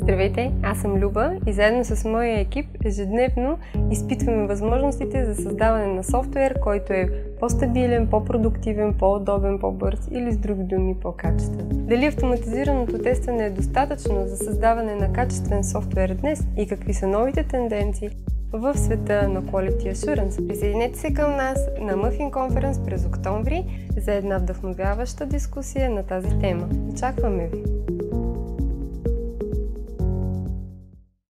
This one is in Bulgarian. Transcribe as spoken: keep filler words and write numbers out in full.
Здравейте, аз съм Люба и заедно с моя екип ежедневно изпитваме възможностите за създаване на софтуер, който е по-стабилен, по-продуктивен, по-удобен, по-бърз или с други думи по-качествен. Дали автоматизираното тестване е достатъчно за създаване на качествен софтуер днес и какви са новите тенденции в света на Quality Assurance? Присъединете се към нас на MUFFIN Conference през октомври за една вдъхновяваща дискусия на тази тема. Очакваме ви!